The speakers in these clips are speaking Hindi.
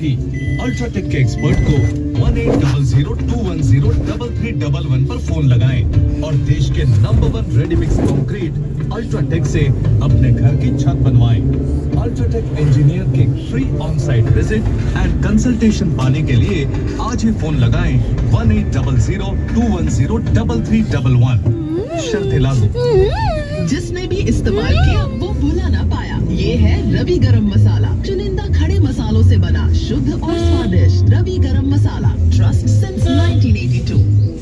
ही अल्ट्राटेक के एक्सपर्ट को 1800-210-3311 पर फोन लगाएं और देश के नंबर 1 रेडी मिक्स कंक्रीट अल्ट्राटेक से अपने घर की छत बनवाएं। अल्ट्राटेक इंजीनियर के free on site visit and consultation पाने के लिए आज ही फोन लगाएं 1800-210-3311। शर्तें लागू। जिसने भी इस्तेमाल किया वो भुला ना पाया। ये है रवि गरम मसाला, चुनिंदा खड़े मसालों से बना शुद्ध और स्वादिष्ट रवि गरम मसाला, ट्रस्ट सिंस 1982।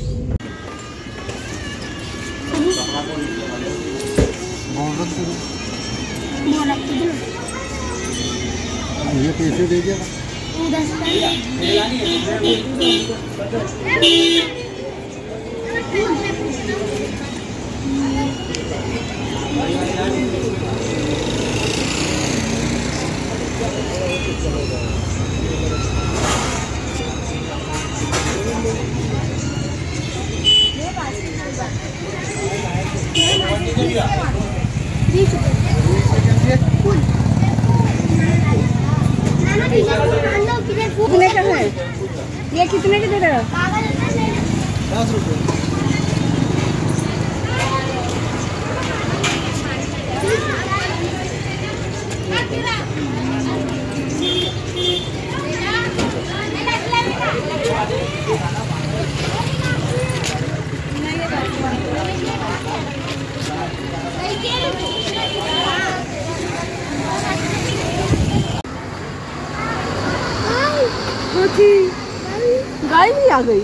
ये कैसे दे दिया? कितने का है ये? कितने के दे रहे हो? 10 रुपये। गाय भी आ गई।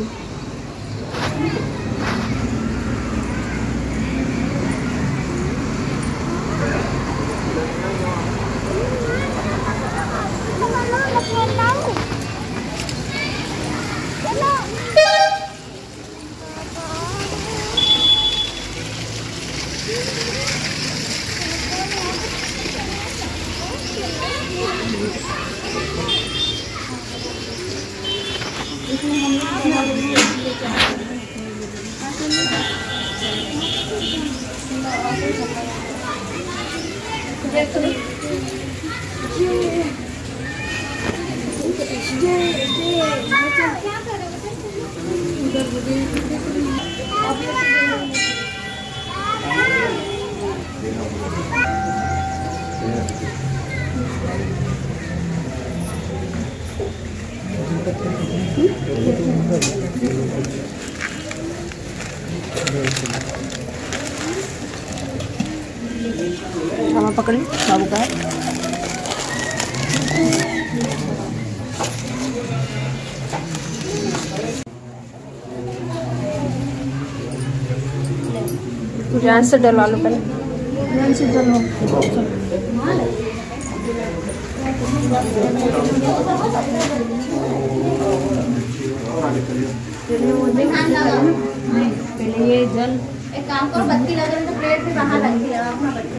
sama pekeli nggak buka. ध्यान से डलवा लो पहले, ध्यान से डलो। पहले ये जल एक काम करो, बत्ती लगे तो प्लेट भी बाहर रखी है अपना बत्ती।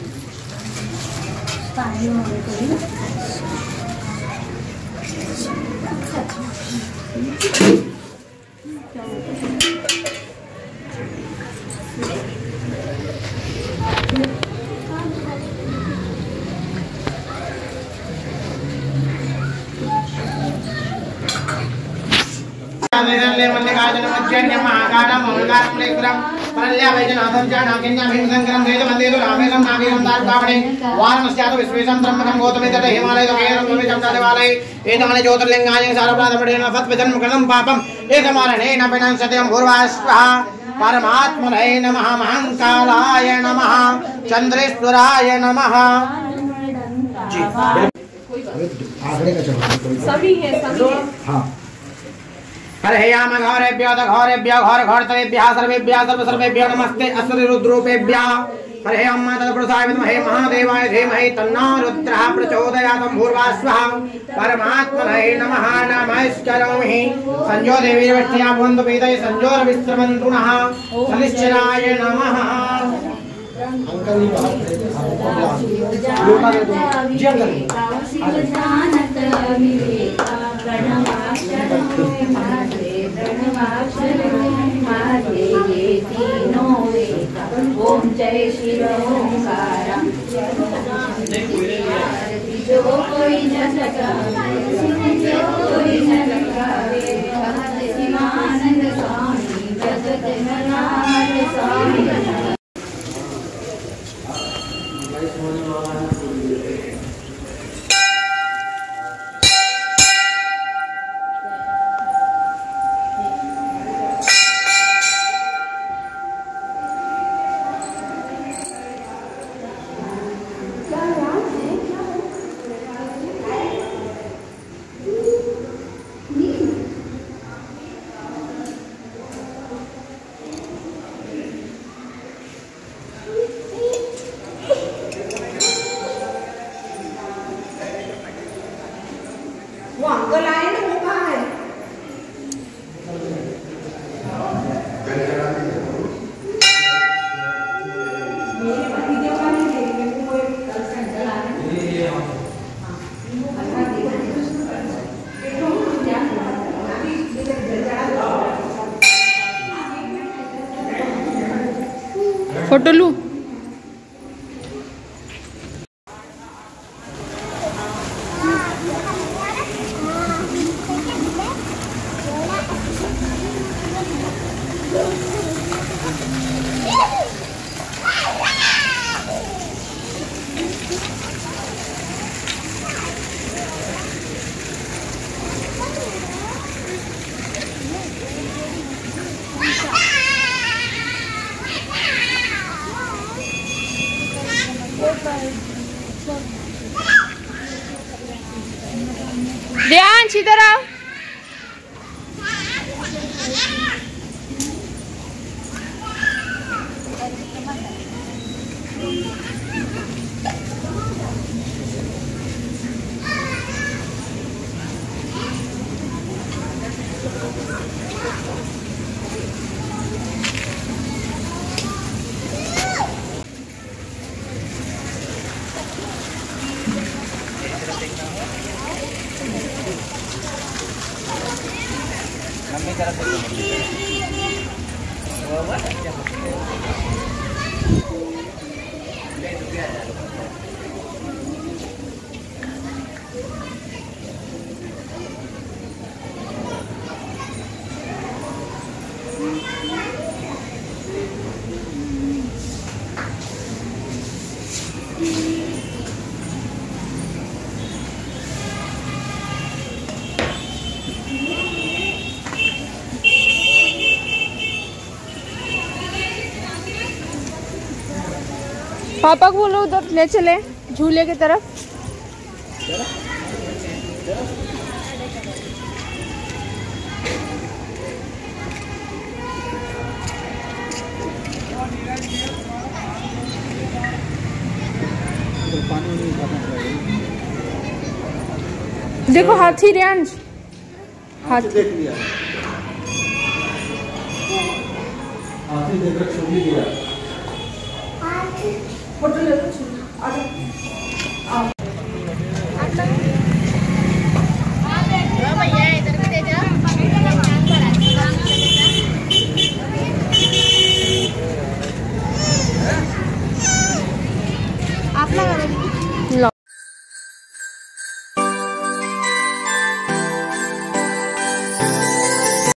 परमात्मने नमः, महाकालाय नमः, चंद्रेश्वराय नमः। जी सभी है, सभी है। हाँ। हरयाम घोरेभ्यो घोरेभ्यो घोर घोरतरेभ्यः सर्वेभ्यः सर्वसर्वेभ्यो नमस्ते अस्मि रुद्रूपेभ्यः। हरयाम तत्पुरुषाय विद्महे महादेवाय धीमहि तन्नो रुद्रः प्रचोदयात्। भूर्वास्वः परमात्मने नमः। नमस्करोमि संजो देवी वष्टया भवन्तु पीतये संजोर विश्रमन्तु नः। शनिश्चराय नमः। ओम जय शिव ओंकारम जो कोई न सका वो अंकल आए ना, वो कहाँ है? फोटो लूं? रियांश इधर आओ। पापा को बोलो उधर ले चले झूले की तरफ। देखो हाथी रियांश, हाथी देख लिया, हाथी देखकर छू भी लिया। फोटो ले लो।